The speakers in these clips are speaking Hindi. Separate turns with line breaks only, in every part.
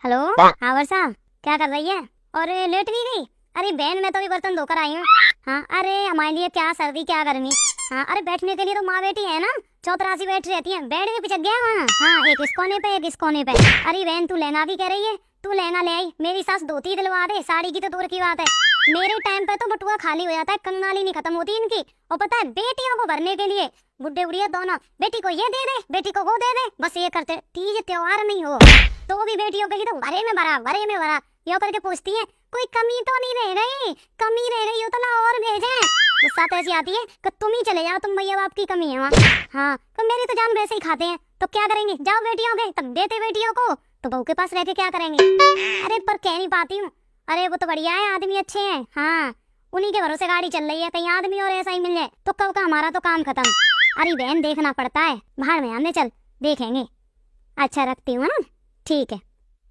हेलो। हाँ वर्षा, क्या कर रही है? और लेट भी गई? अरे बहन, मैं तो अभी बर्तन धोकर आई हूँ। हाँ, अरे हमारे लिए क्या सर्दी क्या गर्मी। हाँ, अरे बैठने के लिए तो माँ बेटी है ना, चौतरासी बैठ रहती है। बेड में पिचक गया वहाँ। हाँ, एक इस कोने पे एक इस कोने पे। अरे बहन, तू लहंगा की कह रही है? तू लहंगा ले आई, मेरी सास धोती दिलवा दे, साड़ी की तो दूर की बात है। मेरे टाइम पे तो बटुआ खाली हो जाता है, कंगाली नहीं खत्म होती इनकी। और पता है, बेटियों को भरने के लिए बुढ़े बुढ़िया दोनों, बेटी को ये दे दे, बेटी को वो दे दे, बस ये करते। तीज त्योहार नहीं हो तो भी बेटियों के लिए तो भरे में भरा, भरे में भरा। यो करके पूछती है, कोई कमी तो नहीं रह गई? कमी रह गई हो तो ना और भेजे। गुस्सा तो ऐसी आती है कि तुम ही चले जाओ, तुम भैया बाप की कमी है वहाँ। हाँ, तो मेरी तो जान वैसे ही खाते हैं, तो क्या करेंगे? जाओ बेटियों के, तब देते बेटियों को, तो बहू के पास रह के क्या करेंगे? अरे पर कह नहीं पाती हूँ। अरे वो तो बढ़िया है, आदमी अच्छे हैं। हाँ, उन्हीं के भरोसे गाड़ी चल रही है, कहीं आदमी और ऐसा ही मिल जाए तो कब का हमारा तो काम खत्म। अरे बहन, देखना पड़ता है, बाहर में आने चल, देखेंगे। अच्छा रखती हूँ। हाँ ठीक है।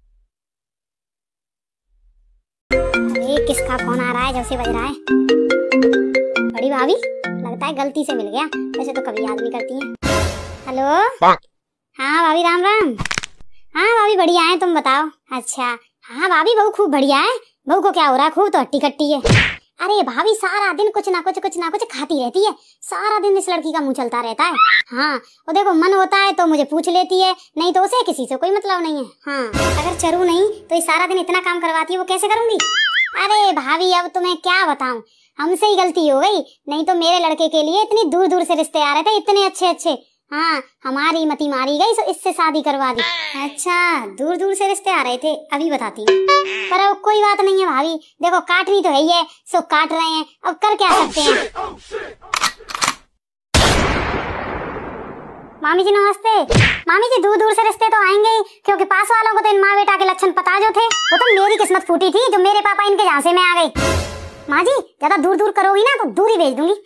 अरे किसका फोन आ रहा है? जब से बज रहा है। बड़ी भाभी, लगता है गलती से मिल गया, वैसे तो कभी याद नहीं करती हैं। हेलो। हाँ भाभी, राम राम। हाँ भाभी, बढ़िया है, तुम बताओ। अच्छा हाँ भाभी, बहू खूब बढ़िया है। बहू को क्या हो रहा है? खूब तो हट्टी कट्टी है। अरे भाभी, सारा दिन कुछ ना कुछ खाती रहती है। सारा दिन इस लड़की का मुंह चलता रहता है। हाँ, और देखो मन होता है तो मुझे पूछ लेती है, नहीं तो उसे किसी से कोई मतलब नहीं है। हाँ, अगर चरू नहीं तो ये सारा दिन इतना काम करवाती है, वो कैसे करूंगी? अरे भाभी, अब तुम्हें क्या बताऊं, हमसे ही गलती हो गई, नहीं तो मेरे लड़के के लिए इतनी दूर दूर से रिश्ते आ रहे थे, इतने अच्छे अच्छे। हाँ, हमारी मती मारी गई तो इससे शादी करवा दी। अच्छा, दूर दूर से रिश्ते आ रहे थे, अभी बताती हूँ। पर अब कोई बात नहीं है भाभी, देखो काटनी तो है ही है, सो काट रहे हैं, अब कर क्या सकते हैं। मामी जी नमस्ते। मामी जी, दूर दूर से रिश्ते तो आएंगे ही, क्योंकि पास वालों को तो इन माँ बेटा के लक्षण पता जो थे। वो तो मेरी किस्मत फूटी थी जो मेरे पापा इनके झांसे में आ गए। माँ जी, ज्यादा दूर दूर करोगी ना तो दूर ही भेज दूंगी।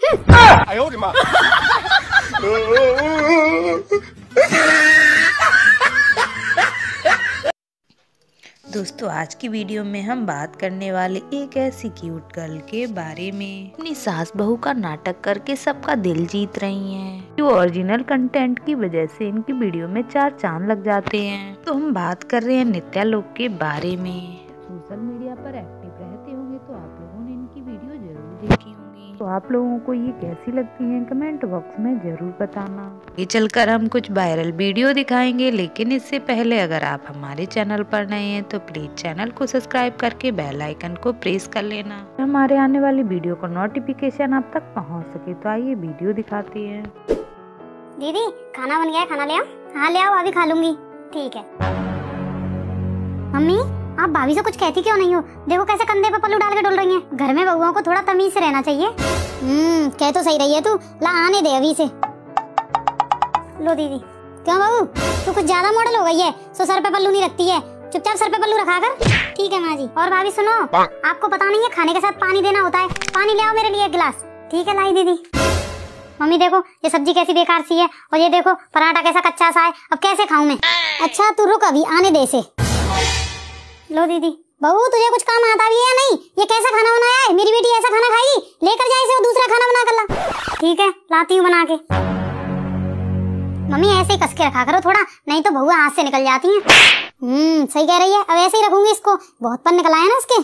दोस्तों, आज की वीडियो में हम बात करने वाले एक ऐसी क्यूट गर्ल के बारे में, अपनी सास बहू का नाटक करके सबका दिल जीत रही हैं। जो ओरिजिनल कंटेंट की वजह से इनकी वीडियो में 4 चांद लग जाते हैं। तो हम बात कर रहे हैं नित्या लोक के बारे में। सोशल मीडिया पर एक्टिव रहते होंगे तो आप लोगों ने इनकी वीडियो जरूर देखी होंगी। तो आप लोगों को ये कैसी लगती है कमेंट बॉक्स में जरूर बताना। ये चलकर हम कुछ वायरल वीडियो दिखाएंगे, लेकिन इससे पहले अगर आप हमारे चैनल पर नए हैं तो प्लीज चैनल को सब्सक्राइब करके बेल आइकन को प्रेस कर लेना। हमारे आने वाली वीडियो का नोटिफिकेशन आप तक पहुंच सके। तो आइए वीडियो दिखाते हैं।
दीदी, खाना बन गया है, खाना ले आओ। हाँ ले आओ, अभी खा लूंगी। ठीक है। मम्मी, आप भाभी से कुछ कहती क्यों नहीं हो? देखो कैसे कंधे पे पल्लू डाल के डुल रही हैं। घर में बहुओं को थोड़ा तमीज से रहना चाहिए। कह तो सही रही है तू। ला आने दे अभी से। लो दीदी। क्यों बहू, तू कुछ ज्यादा मॉडल हो गई है, सो सर पे पल्लू नहीं रखती है। चुपचाप सर पे पल्लू रखा कर। ठीक है माँ जी। और भाभी सुनो, आपको पता नहीं है खाने के साथ पानी देना होता है। पानी ले आओ मेरे लिए 1 गिलास। ठीक है, लाई दीदी। मम्मी देखो, ये सब्जी कैसी बेकार सी है, और ये देखो पराठा कैसा कच्चा सा है, अब कैसे खाऊं मैं? अच्छा तू रुक, अभी आने दे से। लो दीदी। बहू, तुझे कुछ काम आता भी है या नहीं? ये कैसा खाना बनाया है? मेरी बेटी ऐसा खाना खाएगी? लेकर जाए इसे और दूसरा खाना बना कर ला। ठीक है, लाती हूँ बना के। मम्मी ऐसे ही कस के रखा करो थोड़ा, नहीं तो बहुआ हाथ से निकल जाती हैं। सही कह रही है, अब ऐसे ही रखूंगी इसको, बहुत पन निकल आए ना इसके।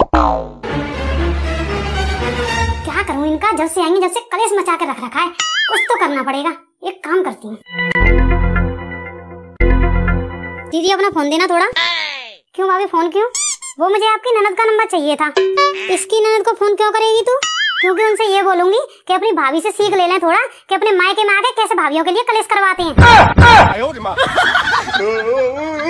क्या करूँ इनका, जब से आएंगे जब से कलेश मचा के रख रखा है। कुछ तो करना पड़ेगा, एक काम करती हूँ। दीदी अपना फोन देना थोड़ा। क्यों भाभी, फोन क्यों? वो मुझे आपकी ननद का नंबर चाहिए था। इसकी ननद को फोन क्यों करेगी तू? क्योंकि उनसे ये बोलूंगी कि अपनी भाभी से सीख ले लें थोड़ा, कि अपने मायके में आके कैसे भाभियों के लिए कलेश करवाते हैं।